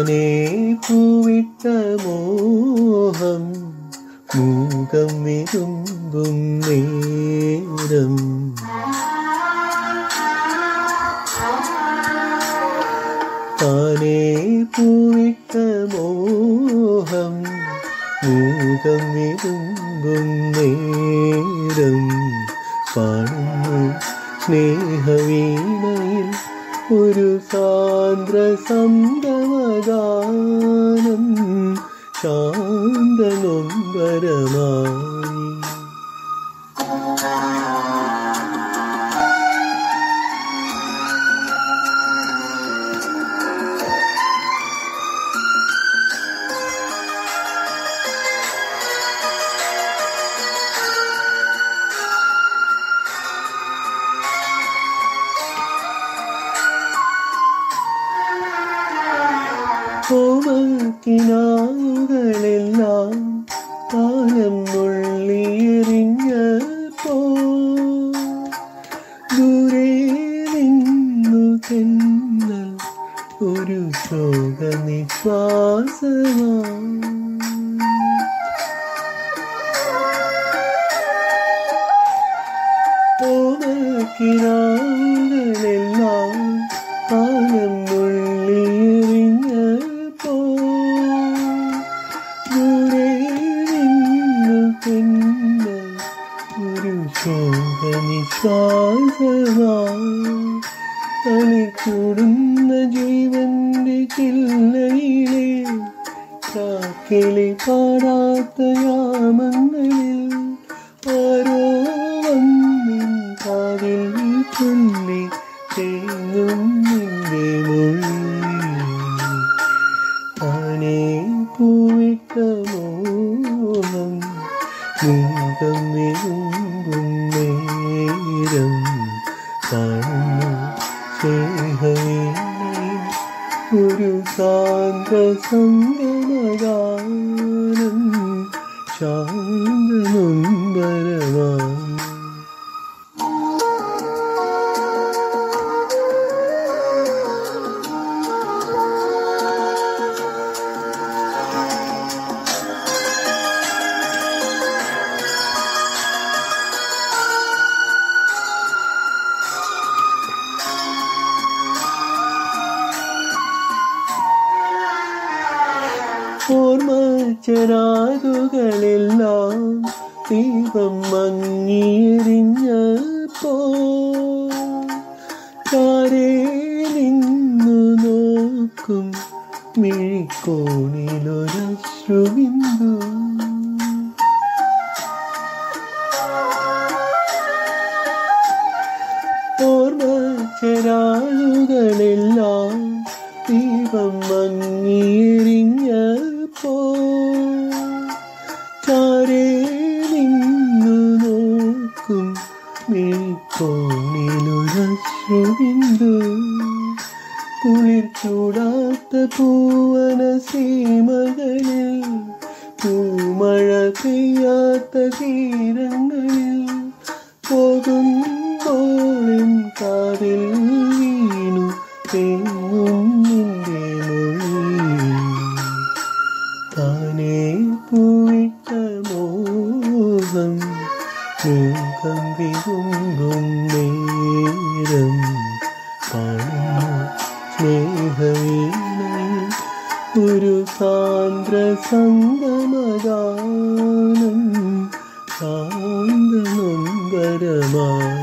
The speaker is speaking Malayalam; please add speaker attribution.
Speaker 1: താനേ പൂവിട്ട മോഹം മൂകം വിരുമ്പും നേരം താനേ പൂവിട്ട മോഹം മൂകം വിരുമ്പും നേരം പാടുന്നു സ്നേഹവീണയിൽ ഒരു സാന്ദ്ര സംഗമഗാനം ശാന്തനൊമ്പരമായി. കോമക്കിനാവുകളെല്ലാം കാലം നുള്ളിയെറിഞ്ഞപ്പോ ദൂരെ നിന്നു തെന്നൽ ഒരു ശോകനിശ്വാസമായി. കോമക്കിനാവുകളെല്ലാം കാലം നുള്ളിയെറിഞ്ഞപ്പോ ദൂരെ നിന്നു തെന്നൽ ഒരു ശോകനിശ്വാസമായി. തളിക്കൂടുന്ന ജീവന്റെ ചില്ലയിലെ കാക്കിളി പാടാത്ത യാമങ്ങളിൽ ആരോ വന്നിൻ കാതിൽ ചൊല്ലി തേങ്ങും നിന്റെ മൊഴി. താനേ പൂവിട്ട മോഹം മൂകം വിരുമ്പും നേരം കാണുന്നു സ്നേഹവീണയിൽ ഒരു സാന്ദ്ര സംഗമഗാനം ശാന്തനൊമ്പരമായി. ഓർമ്മച്ചരാതുകളെല്ലാം ദീപം മങ്ങിയെറിഞ്ഞപ്പോ താരേ നിന്നു നോക്കും മിഴിക്കോണിലൊരശ്രുബിന്ദു. ഓർമ്മച്ചരാതുകളെല്ലാം ദീപം മങ്ങിയെറിഞ്ഞപ്പോ താരേ നിന്നു നോക്കും മിഴിക്കോണിലൊരശ്രുബിന്ദു. കുളിർ ചൂടാത്ത പൂവന സീമകളിൽ പൂമഴ പെയ്യാത്ത തീരങ്ങളിൽ പോകുമ്പോഴും കാതിൽ വീണു തേങ്ങും നിന്റെ മൊഴി. താനേ പൂവിട്ട മോഹം മൂകം വിരുമ്പും നേരം കാണുന്നു സ്നേഹവീണയിൽ ഒരു സാന്ദ്ര സംഗമഗാനം ശാന്തനൊമ്പരമായി.